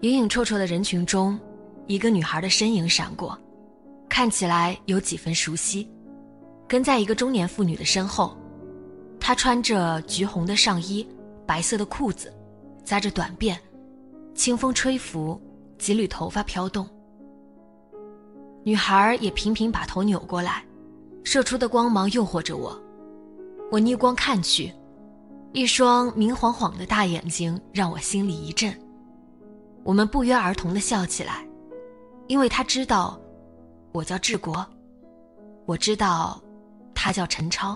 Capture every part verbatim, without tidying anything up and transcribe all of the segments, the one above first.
影影绰绰的人群中，一个女孩的身影闪过，看起来有几分熟悉，跟在一个中年妇女的身后。她穿着橘红的上衣，白色的裤子，扎着短辫，清风吹拂，几缕头发飘动。女孩也频频把头扭过来，射出的光芒诱惑着我。我逆光看去，一双明晃晃的大眼睛让我心里一震。我们不约而同地笑起来，因为他知道我叫治国，我知道他叫陈超。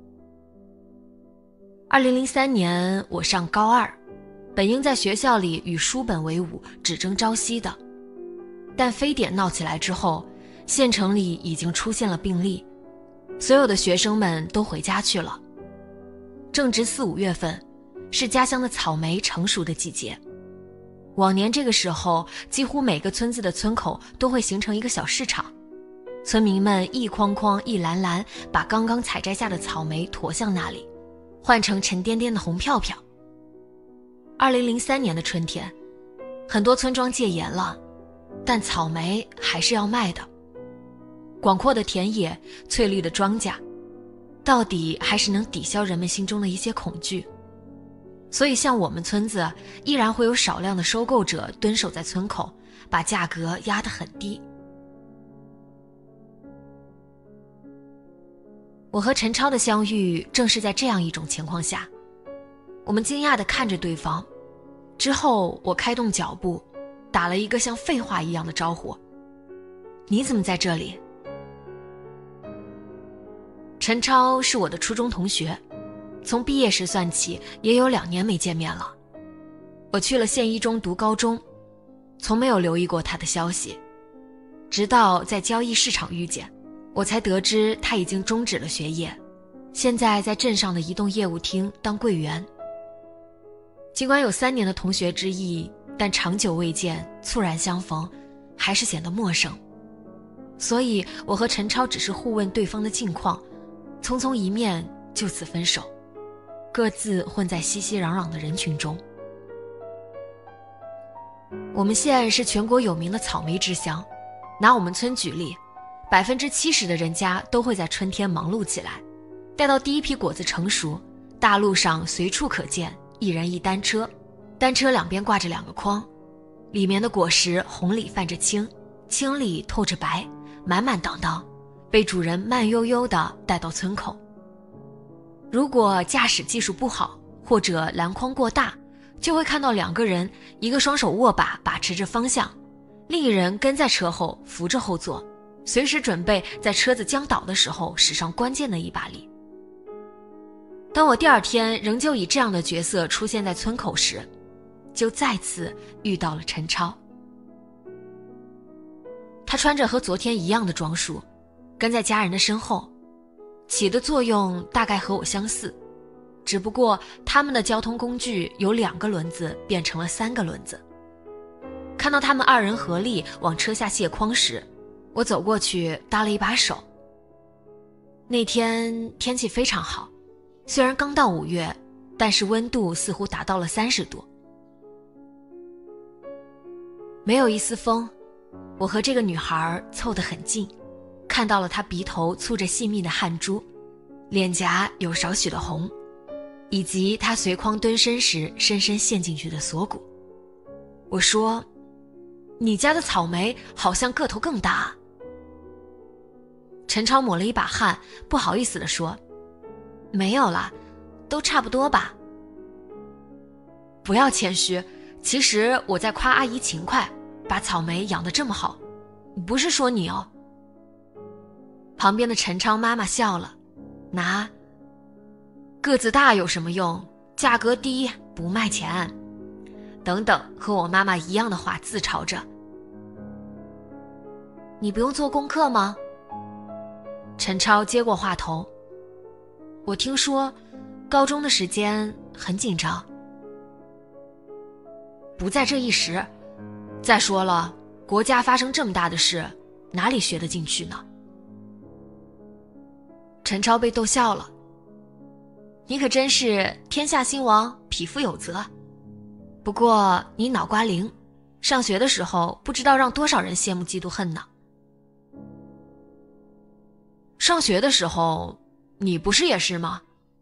二零零三年我上高二，本应在学校里与书本为伍，只争朝夕的，但非典闹起来之后，县城里已经出现了病例，所有的学生们都回家去了。正值四五月份，是家乡的草莓成熟的季节。往年这个时候，几乎每个村子的村口都会形成一个小市场，村民们一筐筐一篮篮把刚刚采摘下的草莓驮向那里，换成沉甸甸的红票票。二零零三年的春天，很多村庄戒严了，但草莓还是要卖的。广阔的田野，翠绿的庄稼，到底还是能抵消人们心中的一些恐惧。所以像我们村子依然会有少量的收购者蹲守在村口，把价格压得很低。我和陈超的相遇正是在这样一种情况下。我们惊讶地看着对方，之后我开动脚步，打了一个像废话一样的招呼：你怎么在这里？陈超是我的初中同学，从毕业时算起也有两年没见面了。我去了县一中读高中，从没有留意过他的消息，直到在交易市场遇见，我才得知他已经终止了学业，现在在镇上的移动业务厅当柜员。尽管有三年的同学之谊，但长久未见，猝然相逢，还是显得陌生。所以我和陈超只是互问对方的近况，匆匆一面就此分手，各自混在熙熙攘攘的人群中。我们县是全国有名的草莓之乡，拿我们村举例，百分之七十的人家都会在春天忙碌起来，待到第一批果子成熟，大路上随处可见一人一单车，单车两边挂着两个筐，里面的果实红里泛着青，青里透着白，满满当当，被主人慢悠悠地带到村口。如果驾驶技术不好，或者篮筐过大，就会看到两个人，一个双手握把把持着方向，另一人跟在车后扶着后座，随时准备在车子将倒的时候使上关键的一把力。当我第二天仍旧以这样的角色出现在村口时，就再次遇到了陈超。他穿着和昨天一样的装束，跟在家人的身后，起的作用大概和我相似，只不过他们的交通工具由两个轮子变成了三个轮子。看到他们二人合力往车下卸筐时，我走过去搭了一把手。那天天气非常好，虽然刚到五月，但是温度似乎达到了三十度。没有一丝风，我和这个女孩凑得很近，看到了她鼻头簇着细密的汗珠，脸颊有少许的红，以及她随筐蹲身时深深陷进去的锁骨。我说：你家的草莓好像个头更大啊。陈超抹了一把汗，不好意思地说：没有啦，都差不多吧。不要谦虚，其实我在夸阿姨勤快，把草莓养得这么好，不是说你哦。旁边的陈超妈妈笑了，拿，个子大有什么用，价格低不卖钱，等等和我妈妈一样的话自嘲着。你不用做功课吗？陈超接过话头，我听说高中的时间很紧张。不在这一时，再说了，国家发生这么大的事，哪里学得进去呢？陈超被逗笑了。你可真是天下兴亡，匹夫有责。不过你脑瓜灵， 上学的时候不知道让多少人羡慕嫉妒恨呢。上学的时候，你不是也是吗？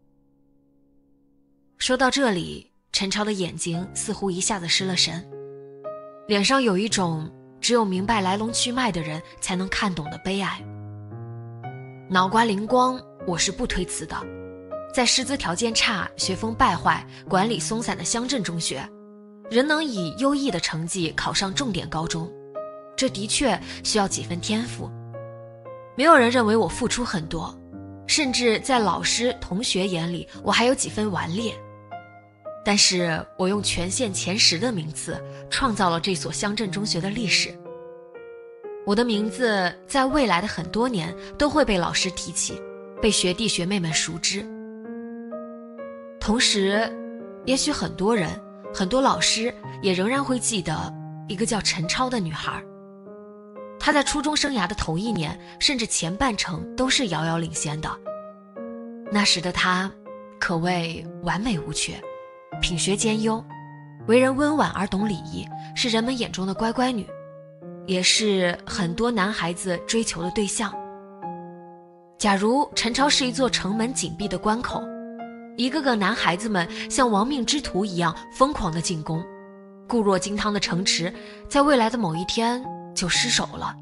说到这里，陈超的眼睛似乎一下子失了神，脸上有一种只有明白来龙去脉的人才能看懂的悲哀。脑瓜灵光，我是不推辞的。在师资条件差、学风败坏、管理松散的乡镇中学，人能以优异的成绩考上重点高中，这的确需要几分天赋。没有人认为我付出很多，甚至在老师、同学眼里，我还有几分顽劣。但是我用全县前十的名次创造了这所乡镇中学的历史。我的名字在未来的很多年都会被老师提起，被学弟学妹们熟知。同时，也许很多人、很多老师也仍然会记得一个叫陈超的女孩。她在初中生涯的头一年，甚至前半程都是遥遥领先的。那时的她可谓完美无缺，品学兼优，为人温婉而懂礼仪，是人们眼中的乖乖女，也是很多男孩子追求的对象。假如陈超是一座城门紧闭的关口，一个个男孩子们像亡命之徒一样疯狂地进攻，固若金汤的城池在未来的某一天就失守了。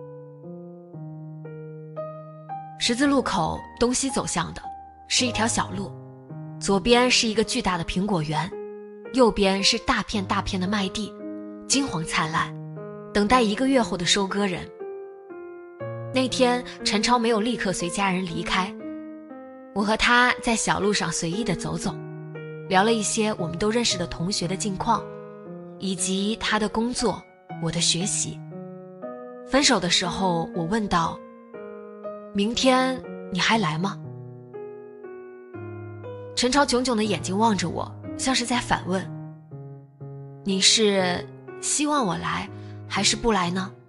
十字路口东西走向的是一条小路，左边是一个巨大的苹果园，右边是大片大片的麦地，金黄灿烂，等待一个月后的收割人。那天陈超没有立刻随家人离开，我和他在小路上随意地走走，聊了一些我们都认识的同学的近况，以及他的工作，我的学习。分手的时候，我问道：明天你还来吗？陈超炯炯的眼睛望着我，像是在反问：你是希望我来还是不来呢？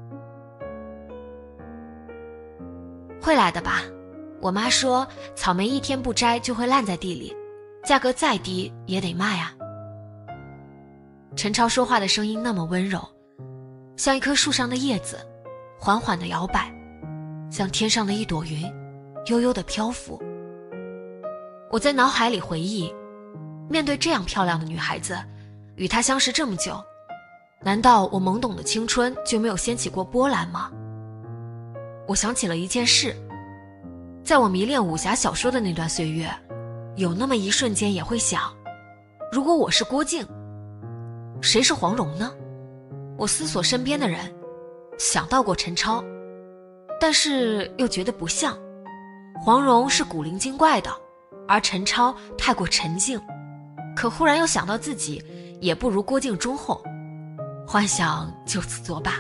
会来的吧，我妈说草莓一天不摘就会烂在地里，价格再低也得卖啊。陈超说话的声音那么温柔，像一棵树上的叶子，缓缓地摇摆，像天上的一朵云，悠悠地漂浮。我在脑海里回忆，面对这样漂亮的女孩子，与她相识这么久，难道我懵懂的青春就没有掀起过波澜吗？我想起了一件事，在我迷恋武侠小说的那段岁月，有那么一瞬间也会想，如果我是郭靖，谁是黄蓉呢？我思索身边的人，想到过陈超，但是又觉得不像。黄蓉是古灵精怪的，而陈超太过沉静，可忽然又想到自己也不如郭靖忠厚，幻想就此作罢。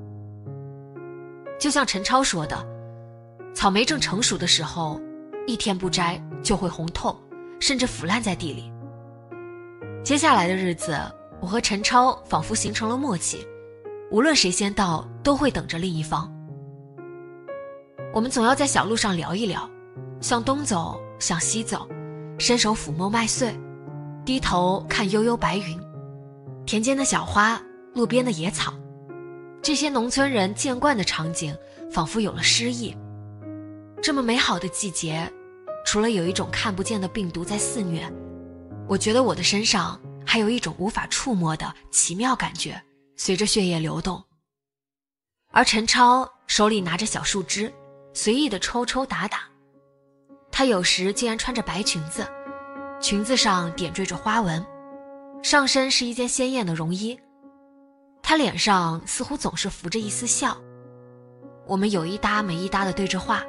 就像陈超说的，草莓正成熟的时候，一天不摘就会红透，甚至腐烂在地里。接下来的日子，我和陈超仿佛形成了默契，无论谁先到，都会等着另一方。我们总要在小路上聊一聊，向东走，向西走，伸手抚摸麦穗，低头看悠悠白云，田间的小花，路边的野草，这些农村人见惯的场景仿佛有了诗意。这么美好的季节，除了有一种看不见的病毒在肆虐，我觉得我的身上还有一种无法触摸的奇妙感觉随着血液流动。而陈超手里拿着小树枝，随意的抽抽打打，她有时竟然穿着白裙子，裙子上点缀着花纹，上身是一件鲜艳的绒衣，她脸上似乎总是浮着一丝笑。我们有一搭没一搭地对着话。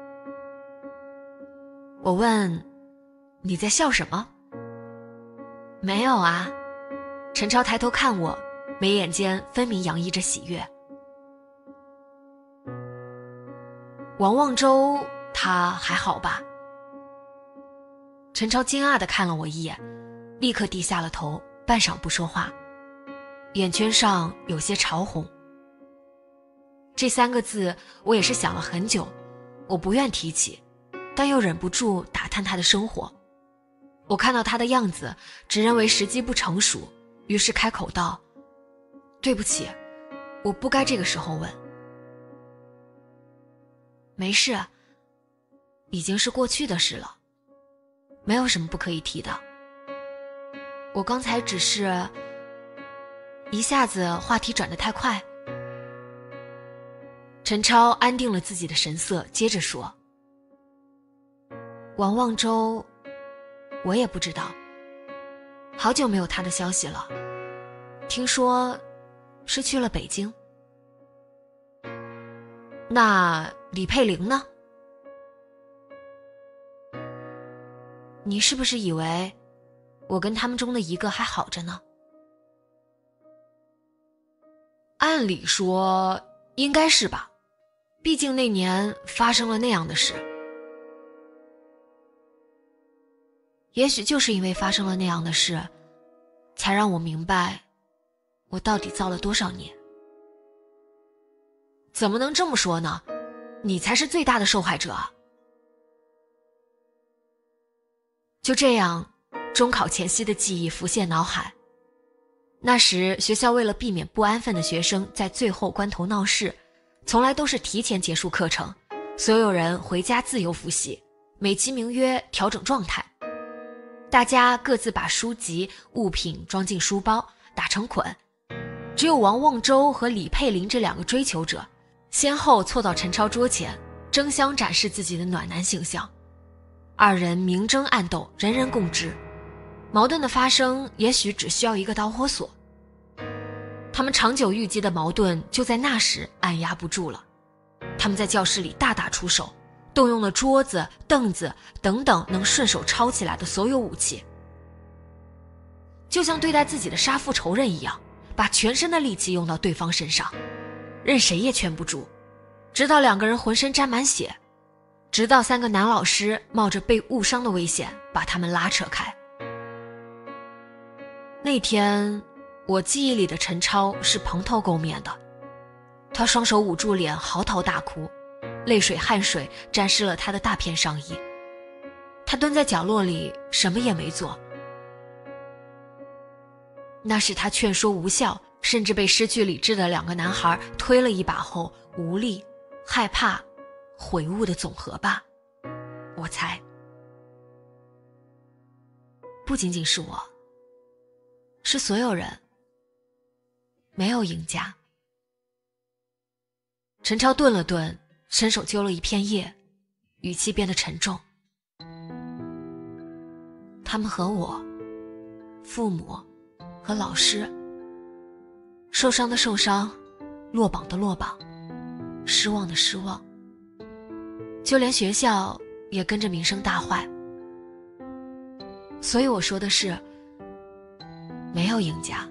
我问：你在笑什么？没有啊。陈超抬头看我，眉眼间分明洋溢着喜悦。王望洲他还好吧？陈超惊讶地看了我一眼，立刻低下了头，半晌不说话，眼圈上有些潮红。这三个字我也是想了很久，我不愿提起，但又忍不住打探他的生活。我看到他的样子，只认为时机不成熟，于是开口道： 对不起，我不该这个时候问。没事，已经是过去的事了，没有什么不可以提的。我刚才只是一下子话题转得太快。陈超安定了自己的神色，接着说，王望洲我也不知道，好久没有他的消息了，听说是去了北京。那李佩玲呢？你是不是以为我跟他们中的一个还好着呢？按理说应该是吧，毕竟那年发生了那样的事。也许就是因为发生了那样的事，才让我明白我到底造了多少孽。怎么能这么说呢？你才是最大的受害者啊！就这样，中考前夕的记忆浮现脑海。那时学校为了避免不安分的学生在最后关头闹事，从来都是提前结束课程，所有人回家自由复习，美其名曰调整状态。大家各自把书籍物品装进书包打成捆，只有王望洲和李佩玲这两个追求者先后凑到陈超桌前，争相展示自己的暖男形象。二人明争暗斗，人人共知，矛盾的发生也许只需要一个导火索。他们长久郁积的矛盾就在那时按压不住了，他们在教室里大打出手，动用了桌子、凳子等等能顺手抄起来的所有武器，就像对待自己的杀父仇人一样，把全身的力气用到对方身上，任谁也劝不住，直到两个人浑身沾满血，直到三个男老师冒着被误伤的危险把他们拉扯开。那天我记忆里的陈超是蓬头垢面的，他双手捂住脸嚎啕大哭，泪水汗水沾湿了他的大片上衣。他蹲在角落里什么也没做。那是他劝说无效，甚至被失去理智的两个男孩推了一把后无力、害怕、悔悟的总和吧，我猜。不仅仅是我，是所有人，没有赢家。陈超顿了顿，伸手揪了一片叶，语气变得沉重。他们和我，父母和老师，受伤的受伤，落榜的落榜，失望的失望，就连学校也跟着名声大坏。所以我说的是，没有赢家。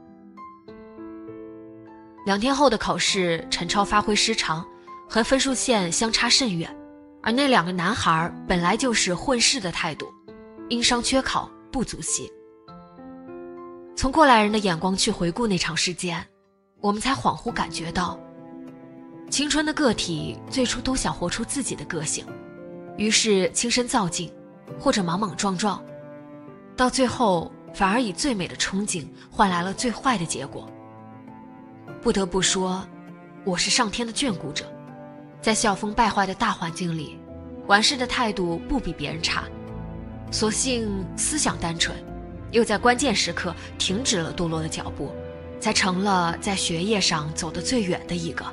两天后的考试，陈超发挥失常，和分数线相差甚远，而那两个男孩本来就是混世的态度，因伤缺考不足惜。从过来人的眼光去回顾那场事件，我们才恍惚感觉到，青春的个体最初都想活出自己的个性，于是轻身造进，或者莽莽撞撞，到最后反而以最美的憧憬换来了最坏的结果。不得不说，我是上天的眷顾者，在校风败坏的大环境里，玩世的态度不比别人差，所幸思想单纯，又在关键时刻停止了堕落的脚步，才成了在学业上走得最远的一个。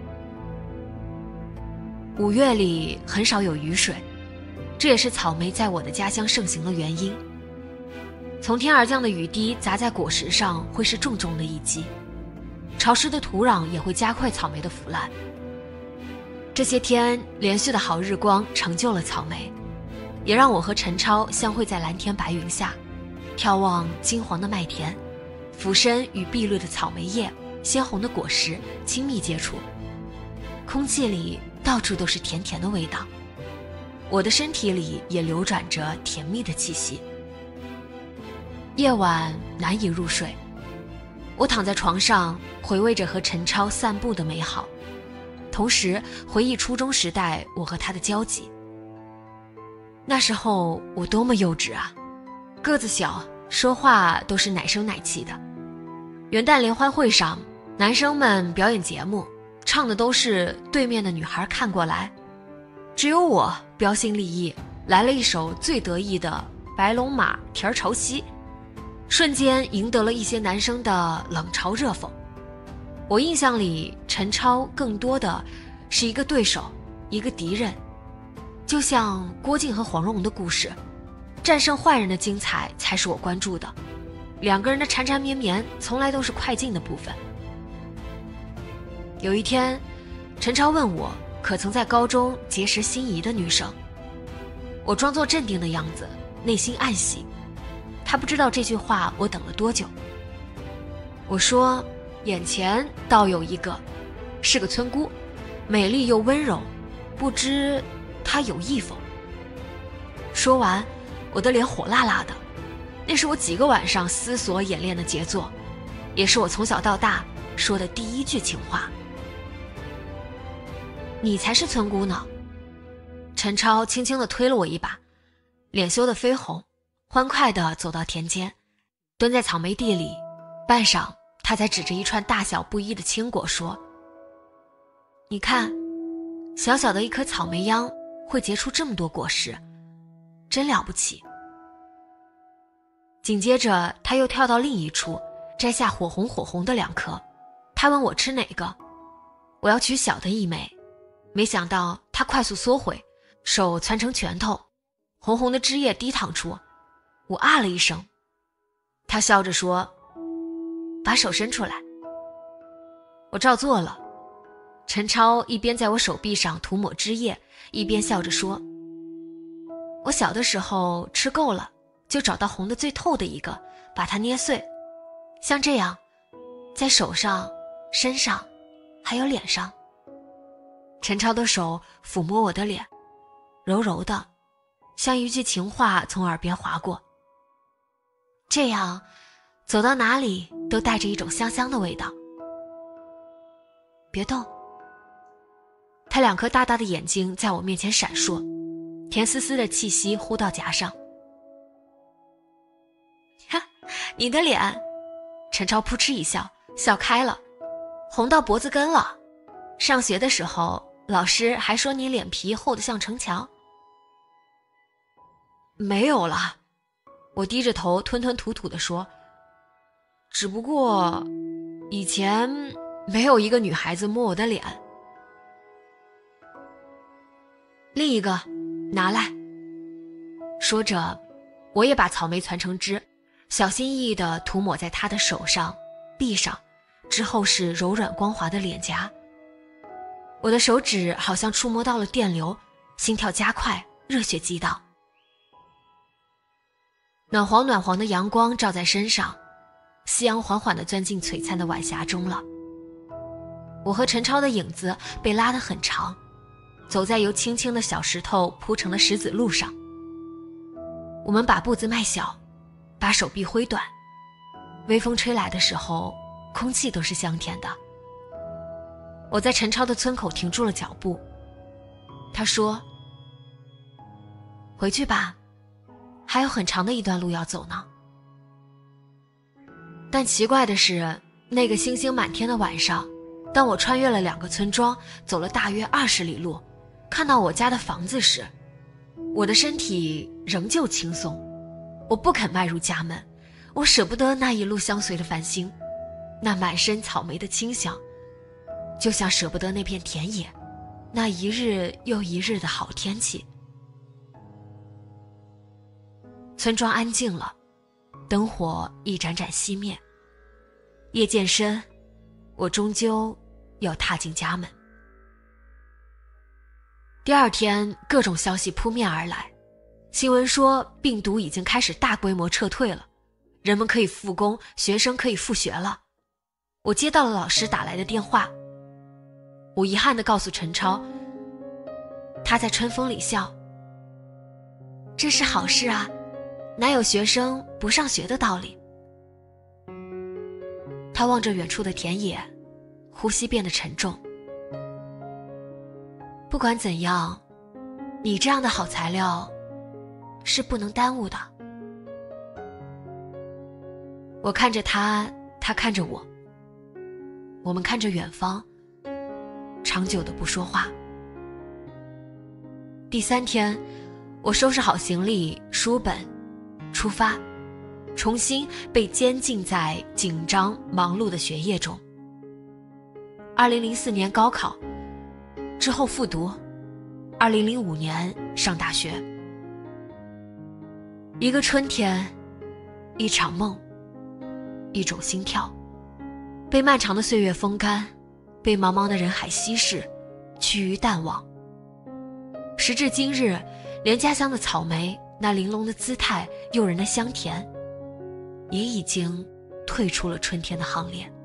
五月里很少有雨水，这也是草莓在我的家乡盛行的原因。从天而降的雨滴砸在果实上会是重重的一击，潮湿的土壤也会加快草莓的腐烂。这些天连续的好日光成就了草莓，也让我和陈超相会在蓝天白云下，眺望金黄的麦田，俯身与碧绿的草莓叶、鲜红的果实亲密接触，空气里到处都是甜甜的味道，我的身体里也流转着甜蜜的气息。夜晚难以入睡，我躺在床上回味着和陈超散步的美好，同时回忆初中时代我和他的交集。那时候我多么幼稚啊，个子小，说话都是奶声奶气的， 元旦联欢会上，男生们表演节目，唱的都是对面的女孩看过来，只有我标新立异，来了一首最得意的白龙马田儿朝西，瞬间赢得了一些男生的冷嘲热讽。我印象里，陈超更多的是一个对手，一个敌人，就像郭靖和黄蓉的故事，战胜坏人的精彩才是我关注的。两个人的缠缠绵绵从来都是快进的部分。有一天，陈超问我可曾在高中结识心仪的女生，我装作镇定的样子，内心暗喜。他不知道这句话我等了多久。我说眼前倒有一个，是个村姑，美丽又温柔，不知她有意否。说完，我的脸火辣辣的，那是我几个晚上思索演练的杰作，也是我从小到大说的第一句情话。你才是村姑呢。陈超轻轻地推了我一把，脸羞得绯红，欢快地走到田间，蹲在草莓地里，半晌他才指着一串大小不一的青果说，你看，小小的一颗草莓秧会结出这么多果实，真了不起。紧接着他又跳到另一处，摘下火红火红的两颗，他问我吃哪个，我要取小的一枚，没想到他快速缩回，手攥成拳头，红红的汁液滴淌出，我啊了一声。他笑着说，把手伸出来。我照做了。陈超一边在我手臂上涂抹汁液，一边笑着说，我小的时候吃够了，就找到红的最透的一个，把它捏碎，像这样，在手上、身上还有脸上。陈超的手抚摸我的脸，柔柔的，像一句情话从耳边划过。这样走到哪里都带着一种香香的味道。别动。他两颗大大的眼睛在我面前闪烁，甜丝丝的气息呼到颊上。哈，你的脸。陈超扑哧一笑，笑开了，红到脖子根了。上学的时候，老师还说你脸皮厚得像城墙。没有了，我低着头吞吞吐吐地说，只不过以前没有一个女孩子摸我的脸。另一个拿来。说着，我也把草莓攒成汁，小心翼翼地涂抹在她的手上、臂上，之后是柔软光滑的脸颊。我的手指好像触摸到了电流，心跳加快，热血激荡。暖黄暖黄的阳光照在身上，夕阳缓缓地钻进璀璨的晚霞中了。我和陈超的影子被拉得很长，走在由轻轻的小石头铺成的石子路上。我们把步子迈小，把手臂挥短，微风吹来的时候，空气都是香甜的。我在陈超的村口停住了脚步，他说，回去吧，还有很长的一段路要走呢。但奇怪的是，那个星星满天的晚上，当我穿越了两个村庄，走了大约二十里路，看到我家的房子时，我的身体仍旧轻松。我不肯迈入家门，我舍不得那一路相随的繁星，那满身草莓的清香，就像舍不得那片田野，那一日又一日的好天气。村庄安静了，灯火一盏盏熄灭，夜渐深，我终究要踏进家门。第二天，各种消息扑面而来，新闻说病毒已经开始大规模撤退了，人们可以复工，学生可以复学了。我接到了老师打来的电话，我遗憾地告诉陈超，他在春风里笑，这是好事啊，哪有学生不上学的道理。他望着远处的田野，呼吸变得沉重。不管怎样，你这样的好材料是不能耽误的。我看着他他看着我，我们看着远方，长久的不说话。第三天，我收拾好行李书本，出发，重新被监禁在紧张忙碌的学业中。二零零四年高考之后复读，二零零五年上大学。一个春天，一场梦，一种心跳，被漫长的岁月风干，被茫茫的人海稀释，趋于淡忘。时至今日，连家乡的草莓那玲珑的姿态，诱人的香甜，也已经退出了春天的行列。